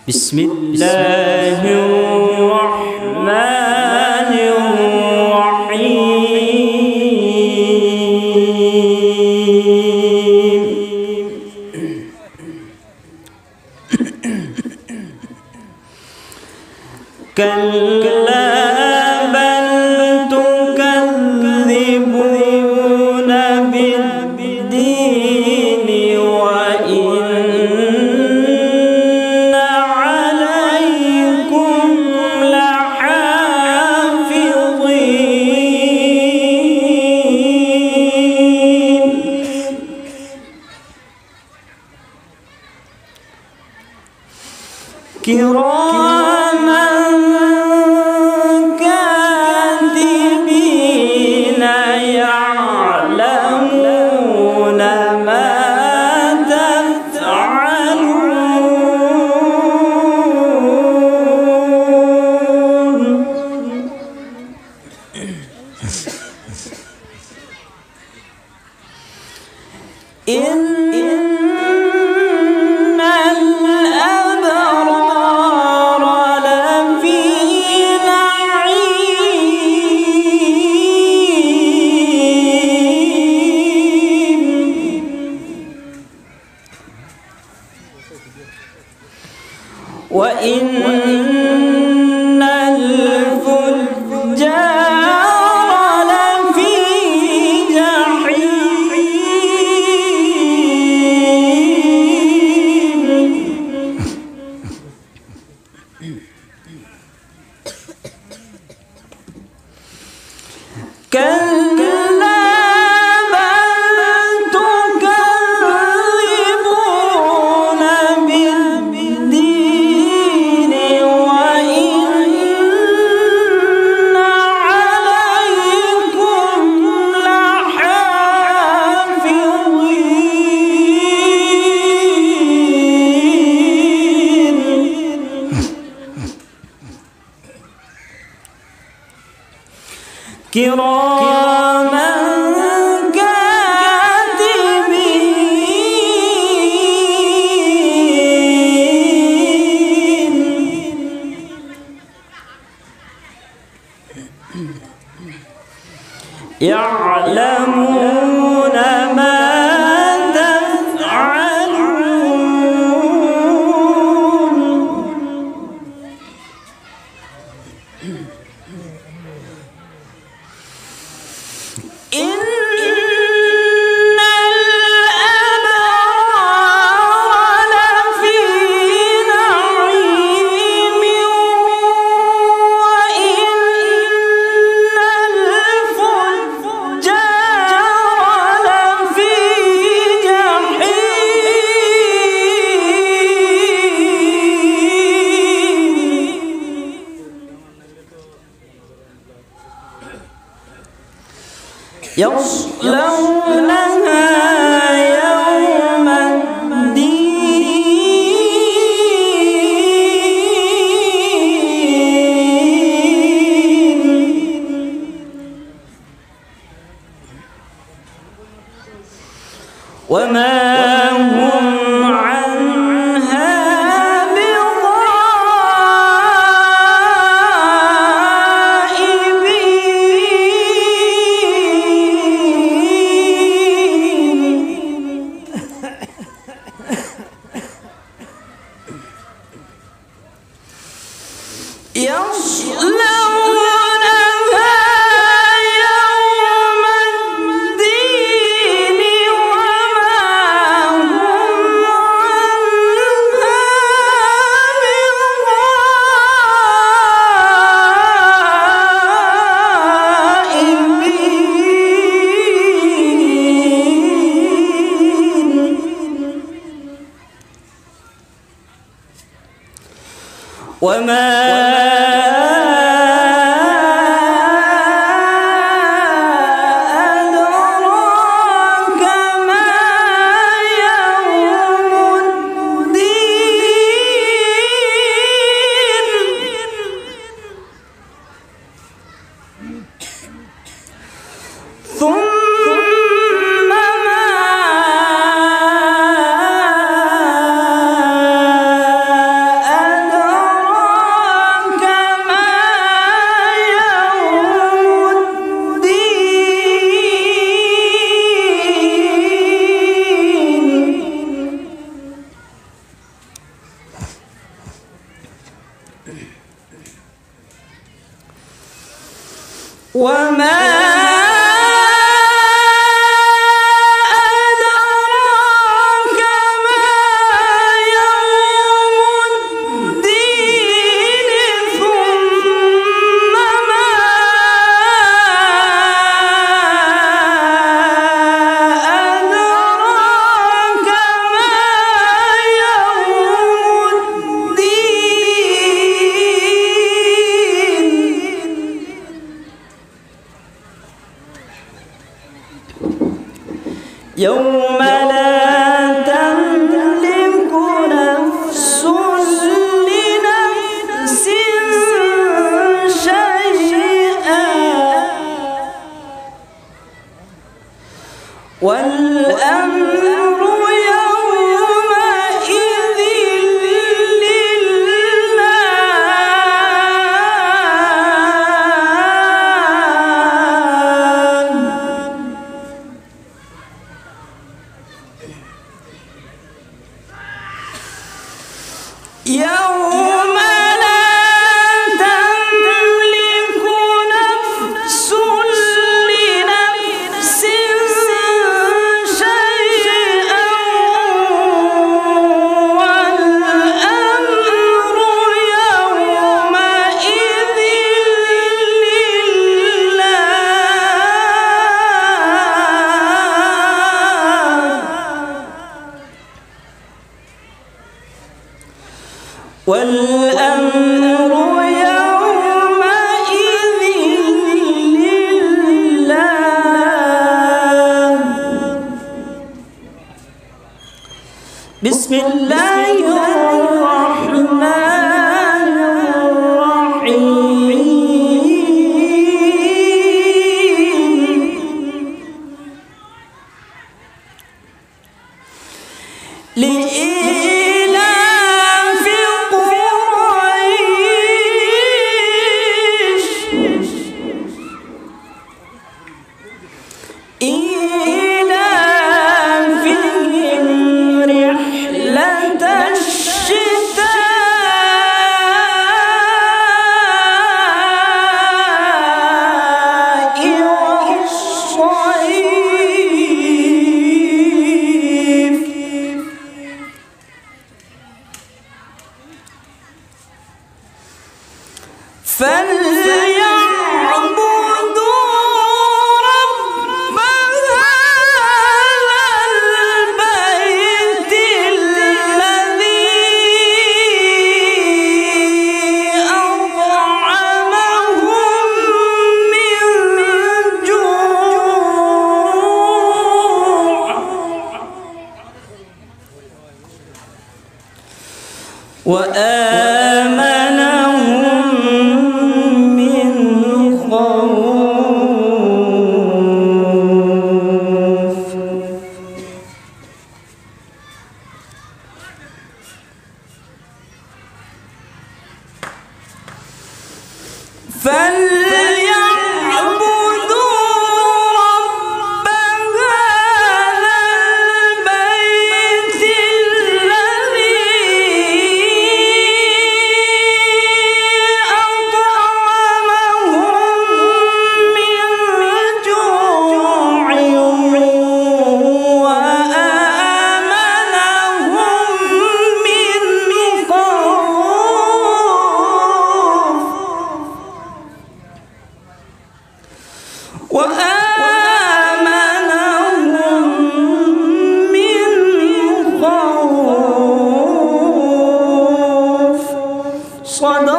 بسم الله الرحمن الرحيم. كلا بل تكذبون بالدين وإن عليكم لحافظين كراما كاتبين يعلمون ما تفعلون. إن الأبرار لفي نعيم وإن الفجار لفي جحيم. كلا بل تكذبون بالدين وإن عليكم لحافظين كراما كاتبين يعلمون ما تفعلون. إن الأبرار لفي نعيم وإن الفجار لفي جحيم يصلونها يوم الدين وما هم عنها يصلونها يوم الدين وما هم وما أدراك ما يوم الدين ثم ما وما أدراك ما يوم الدين ثم ما أدراك ما يوم الدين يوم لا تملك نفس لنفس شيئا والأمر يومئذ يوم لا تملك نفس لنفس شيئا والأمر يومئذ والأمر يومئذ لله. بسم الله الرحمن الرحيم. إيلافهم رحلة الشتاء والصيف فليعبدوا رب هذا البيت الذي أطعمهم من جوع وآمنهم من خوف. فليعبدوا رب هذا البيت الذي أطعمهم من جوع وآمنهم من خوف وآمنهم من خوف. صدق